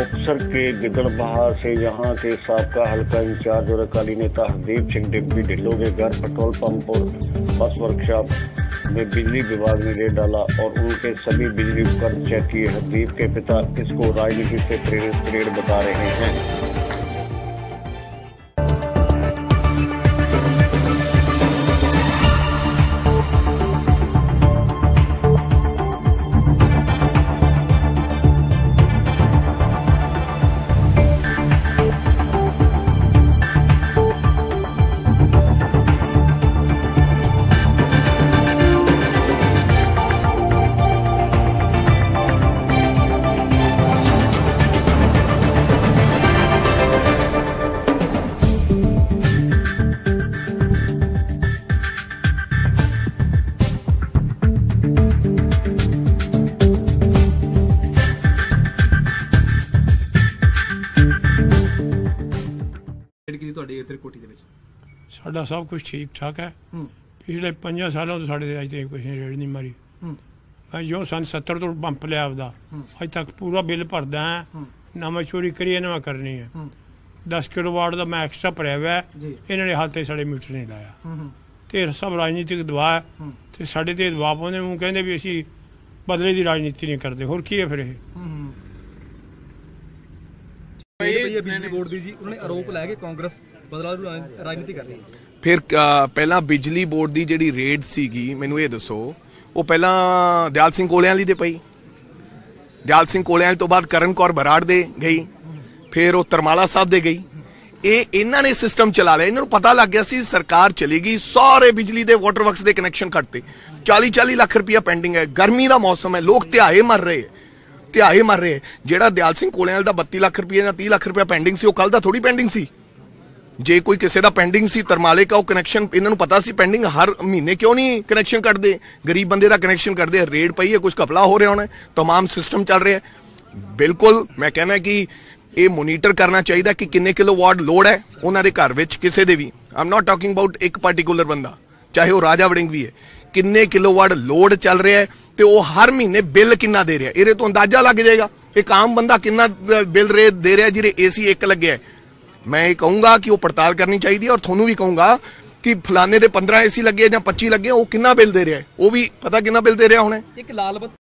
मुक्तसर के गिदड़बाहा से यहां के साबका हल्का इंचार्ज और अकाली नेता हरदीप सिंह डिप्टी ढिल्लों के घर, पेट्रोल पंप और बस वर्कशॉप में बिजली विभाग ने रेड डाला और उनके सभी बिजली उपकरण चेक किए। हरदीप के पिता इसको राजनीति से प्रेरित रेड बता रहे हैं। साडा सब कुछ ठीक ठाक है। पिछले 5 सालों तो साढ़े अज तक कुछ रेड नहीं मारी। मैं जो सन 70 तो पंप लिया आपदा अज तक पूरा बिल भरदा है, ना मैं चोरी करिए ना मैं करनी है। 10 किलोवाट का मैं एक्सट्रा भरिया हुआ है, इन्होंने हाल तक साढ़े मीटर नहीं लाया। तो सब राजनीतिक दबाव है, तो साढ़े ते दबाव पाते वो कहते भी असी बदले की राजनीति नहीं करते। होर की है फिर बिजली बोर्ड दी जी उन्होंने आरोप लाया कि कांग्रेस बदलाव राजनीति कर रही है। फिर पहला बिजली बोर्ड की जिहड़ी रेड सीगी, मैनूं ये दसो, वो पहला दयाल सिंह कोलियां वाली दे पई, दयाल सिंह कोलियां वाली तो बाद करण कौर बराड़ दे गई, फिर वो तरमाला साहब दे गई। इन्हां ने सिस्टम चला लिया। इन्हां नूं पता लग गया सी सरकार चलेगी, सारे बिजली दे वाटर वर्क्स दे कनैक्शन कटते। 40-40 लाख रुपया पेंडिंग है। गर्मी का मौसम है, लोग ध्याए मर रहे हैं। ਜਿਹੜਾ ਦਿਆਲ ਸਿੰਘ ਕੋਲਿਆਲ ਦਾ 32 ਲੱਖ ਰੁਪਏ ਜਾਂ 30 ਲੱਖ ਰੁਪਏ ਪੈਂਡਿੰਗ ਸੀ, ਉਹ ਕੱਲ ਦਾ ਥੋੜੀ ਪੈਂਡਿੰਗ ਸੀ। ਜੇ ਕੋਈ ਕਿਸੇ ਦਾ ਪੈਂਡਿੰਗ ਸੀ ਤਰਮਾਲੇ ਦਾ, ਉਹ ਕਨੈਕਸ਼ਨ ਇਹਨਾਂ ਨੂੰ ਪਤਾ ਸੀ ਪੈਂਡਿੰਗ। ਹਰ ਮਹੀਨੇ ਕਿਉਂ ਨਹੀਂ ਕਨੈਕਸ਼ਨ ਕੱਢਦੇ? ਗਰੀਬ ਬੰਦੇ ਦਾ ਕਨੈਕਸ਼ਨ ਕੱਢਦੇ। ਰੇਡ ਪਈ ਹੈ, ਕੁਝ ਘਪਲਾ ਹੋ ਰਿਹਾ ਹੋਣਾ, तमाम ਸਿਸਟਮ ਚੱਲ ਰਿਹਾ। ਬਿਲਕੁਲ ਮੈਂ ਕਹਿੰਦਾ ਕਿ ਇਹ ਮੋਨੀਟਰ ਕਰਨਾ ਚਾਹੀਦਾ ਕਿ ਕਿੰਨੇ ਕਿਲੋਵਾਟ ਲੋਡ ਹੈ ਉਹਨਾਂ ਦੇ ਘਰ ਵਿੱਚ, ਕਿਸੇ ਦੇ ਵੀ। I am not talking about ਇੱਕ ਪਾਰਟਿਕੂਲਰ ਬੰਦਾ, ਚਾਹੇ ਉਹ ਰਾਜਾ ਵੜਿੰਗ ਵੀ ਹੈ। ਕਿੰਨੇ ਕਿਲੋਵਾਟ ਲੋਡ ਚੱਲ ਰਿਹਾ ਹੈ ਤੇ ਉਹ ਹਰ ਮਹੀਨੇ ਬਿੱਲ ਕਿੰਨਾ ਦੇ ਰਿਹਾ, ਇਹਦੇ ਤੋਂ ਅੰਦਾਜ਼ਾ ਲੱਗ ਜਾਏਗਾ। ਇੱਕ ਆਮ ਬੰਦਾ ਕਿੰਨਾ ਬਿੱਲ ਰੇਟ ਦੇ ਰਿਹਾ ਜਿਹਦੇ ਏਸੀ ਇੱਕ ਲੱਗਿਆ। ਮੈਂ ਇਹ ਕਹੂੰਗਾ ਕਿ ਉਹ ਪੜਤਾਲ ਕਰਨੀ ਚਾਹੀਦੀ ਹੈ, ਔਰ ਤੁਹਾਨੂੰ ਵੀ ਕਹੂੰਗਾ ਕਿ ਫਲਾਣੇ ਦੇ 15 ਏਸੀ ਲੱਗੇ ਜਾਂ 25 ਲੱਗੇ, ਉਹ ਕਿੰਨਾ ਬਿੱਲ ਦੇ ਰਿਹਾ, ਉਹ ਵੀ ਪਤਾ ਕਿੰਨਾ ਬਿੱਲ ਦੇ ਰਿਹਾ ਹੋਣਾ। ਇੱਕ ਲਾਲ